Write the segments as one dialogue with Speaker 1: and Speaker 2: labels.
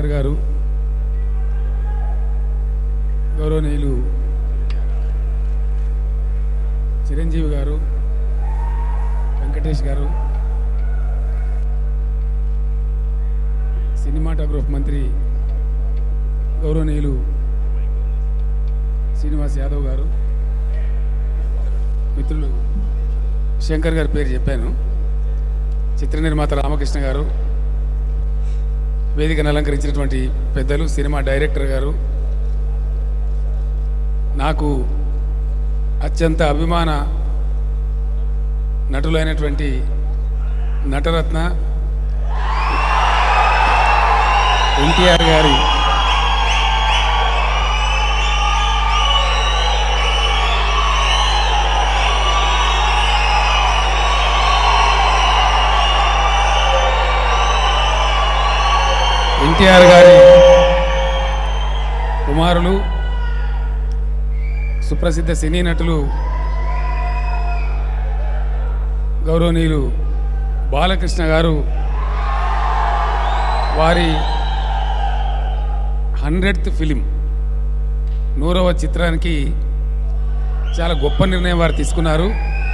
Speaker 1: శంకర్ గారు, గౌరవనీయులు చిరంజీవి గారు, వెంకటేష్ గారు, సినిమాటోగ్రఫీ మంత్రి గౌరవనీయులు శ్రీనివాస్ యాదవ్ గారు, మిత్రులు శంకర్ గారి పేరు చెప్పాను, చిత్ర నిర్మాత రామకృష్ణ గారు, వేదికను అలంకరించినటువంటి పెద్దలు, సినిమా డైరెక్టర్ గారు, నాకు అత్యంత అభిమాన నటులైనటువంటి నటరత్న ఎన్టీఆర్ గారి కుమారులు, సుప్రసిద్ధ సినీ నటులు గౌరవనీయులు బాలకృష్ణ గారు వారి 100th ఫిలిం 100వ చిత్రానికి చాలా గొప్ప నిర్ణయం వారు తీసుకున్నారు.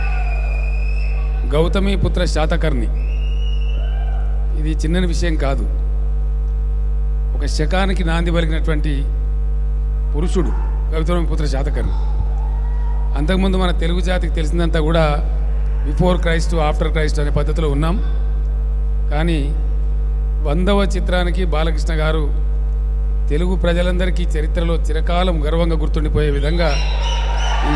Speaker 1: గౌతమిపుత్ర శాతకర్ణి, ఇది చిన్న విషయం కాదు. ఒక శకానికి నాంది పలికినటువంటి పురుషుడు గౌతమిపుత్ర శాతకర్ణి. అంతకుముందు మన తెలుగు జాతికి తెలిసిందంతా కూడా బిఫోర్ క్రైస్ట్ ఆఫ్టర్ క్రైస్ట్ అనే పద్ధతిలో ఉన్నాం. కానీ 100వ చిత్రానికి బాలకృష్ణ గారు తెలుగు ప్రజలందరికీ చరిత్రలో చిరకాలం గర్వంగా గుర్తుండిపోయే విధంగా ఈ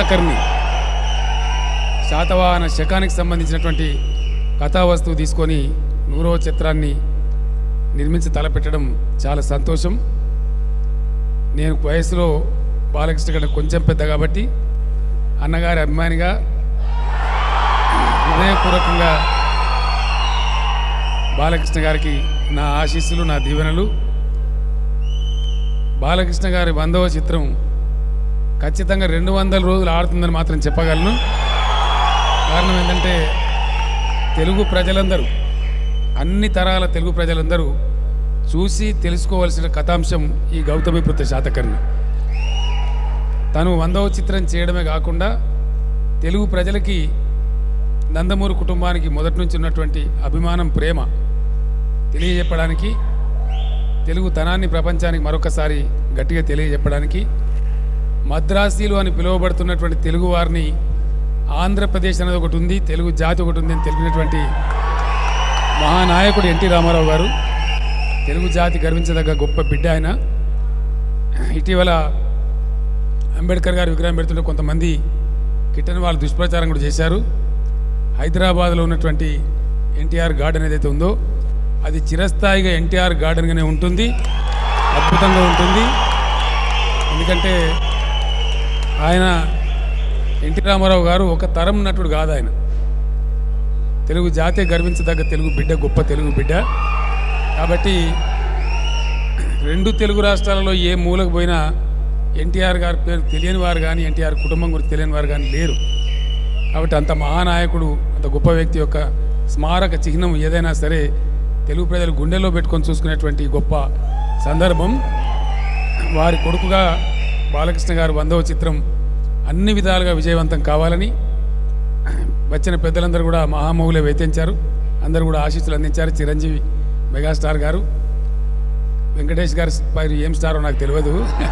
Speaker 1: శాతవాహన శకానికి సంబంధించినటువంటి కథావస్తువు తీసుకొని 100వ చిత్రాన్ని నిర్మించి తలపెట్టడం చాలా సంతోషం. నేను వయసులో బాలకృష్ణ గారు కొంచెం పెద్ద కాబట్టి అన్నగారి అభిమానిగా హృదయపూర్వకంగా బాలకృష్ణ గారికి నా ఆశీస్సులు, నా దీవెనలు. బాలకృష్ణ గారి 100వ చిత్రం ఖచ్చితంగా 200 రోజులు ఆడుతుందని మాత్రం చెప్పగలను. కారణం ఏంటంటే తెలుగు ప్రజలందరూ, అన్ని తరాల తెలుగు ప్రజలందరూ చూసి తెలుసుకోవాల్సిన కథాంశం ఈ గౌతమిపుత్ర శాతకర్ణి. తను 100వ చిత్రం చేయడమే కాకుండా తెలుగు ప్రజలకి, నందమూరి కుటుంబానికి మొదటి నుంచి ఉన్నటువంటి అభిమానం, ప్రేమ తెలియజెప్పడానికి, తెలుగు తనాన్ని ప్రపంచానికి మరొకసారి గట్టిగా తెలియజెప్పడానికి, మద్రాసీలు అని పిలువబడుతున్నటువంటి తెలుగు వారిని ఆంధ్రప్రదేశ్ అనేది ఒకటి ఉంది, తెలుగు జాతి ఒకటి ఉంది అని తెలిపినటువంటి మహానాయకుడు ఎన్టీ రామారావు గారు. తెలుగు జాతి గర్వించదగ్గ గొప్ప బిడ్డ ఆయన. ఇటీవల అంబేద్కర్ గారి విగ్రహం పెడుతుంటే కొంతమంది కిట్టని వాళ్ళు దుష్ప్రచారం కూడా చేశారు. హైదరాబాద్లో ఉన్నటువంటి ఎన్టీఆర్ గార్డెన్ ఏదైతే ఉందో అది చిరస్థాయిగా ఎన్టీఆర్ గార్డెన్గానే ఉంటుంది, అద్భుతంగా ఉంటుంది. ఎందుకంటే ఆయన ఎన్టీ రామారావు గారు ఒక తరం నటుడు కాదు, ఆయన తెలుగు జాతే గర్వించదగ్గ తెలుగు బిడ్డ, గొప్ప తెలుగు బిడ్డ. కాబట్టి 2 తెలుగు రాష్ట్రాలలో ఏ మూలకు పోయినా ఎన్టీఆర్ గారి పేరు తెలియని వారు కానీ, ఎన్టీఆర్ కుటుంబం గురించి తెలియని వారు కానీ లేరు. కాబట్టి అంత మహానాయకుడు, అంత గొప్ప వ్యక్తి యొక్క స్మారక చిహ్నం ఏదైనా సరే తెలుగు ప్రజలు గుండెల్లో పెట్టుకొని చూసుకునేటువంటి గొప్ప సందర్భం. వారి కొడుకుగా బాలకృష్ణ గారు 100వ చిత్రం అన్ని విధాలుగా విజయవంతం కావాలని వచ్చిన పెద్దలందరూ కూడా మహామౌలే వేతించారు. అందరూ కూడా ఆశీస్సులు అందించారు. చిరంజీవి మెగాస్టార్ గారు, వెంకటేష్ గారు ఏం స్టారో నాకు తెలియదు,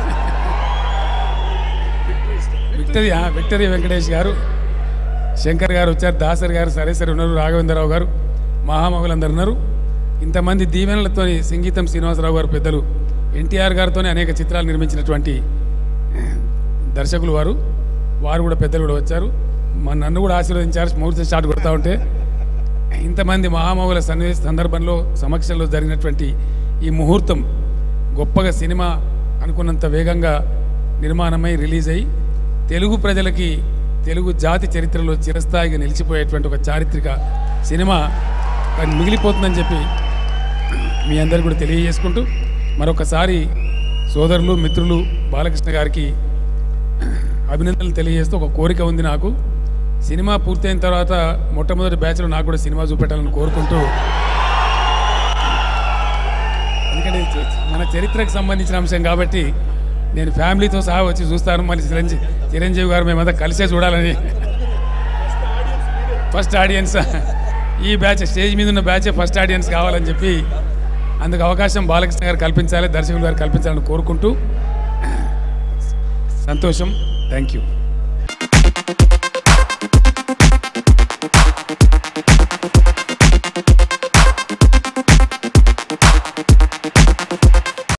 Speaker 1: విక్టరీ వెంకటేష్ గారు, శంకర్ గారు వచ్చారు, దాసరి గారు, సరేసరి ఉన్నారు, రాఘవేంద్రరావు గారు, మహామౌలందరూ ఉన్నారు. ఇంతమంది దీవెనలతోని సంగీతం శ్రీనివాసరావు గారు పెద్దలు, ఎన్టీఆర్ గారితోనే అనేక చిత్రాలు నిర్మించినటువంటి దర్శకులు వారు కూడా పెద్దలు కూడా వచ్చారు. నన్ను కూడా ఆశీర్వదించారు. ముహూర్తం స్టార్ట్ కొడతా ఉంటే ఇంతమంది మహామౌల సందర్భంలో సమక్షంలో జరిగినటువంటి ఈ ముహూర్తం గొప్పగా సినిమా అనుకున్నంత వేగంగా నిర్మాణమై రిలీజ్ అయ్యి తెలుగు ప్రజలకి, తెలుగు జాతి చరిత్రలో చిరస్థాయిగా నిలిచిపోయేటువంటి ఒక చారిత్రక సినిమా మిగిలిపోతుందని చెప్పి మీ అందరికీ కూడా తెలియజేసుకుంటూ మరొకసారి సోదరులు, మిత్రులు బాలకృష్ణ గారికి అభినందనలు తెలియజేస్తూ ఒక కోరిక ఉంది నాకు. సినిమా పూర్తయిన తర్వాత మొట్టమొదటి బ్యాచ్లో నాకు కూడా సినిమా చూపెట్టాలని కోరుకుంటూ, ఎందుకంటే మన చరిత్రకు సంబంధించిన అంశం కాబట్టి నేను ఫ్యామిలీతో సహా వచ్చి చూస్తాను. మళ్ళీ చిరంజీవి గారు మేమంతా కలిసే చూడాలని. ఫస్ట్ ఆడియన్స్ ఈ బ్యాచ్, స్టేజ్ మీద ఉన్న బ్యాచే ఫస్ట్ ఆడియన్స్ కావాలని చెప్పి అందుకు అవకాశం బాలకృష్ణ గారు కల్పించాలి, దర్శకులు గారు కల్పించాలని కోరుకుంటూ సంతోషం. Thank you.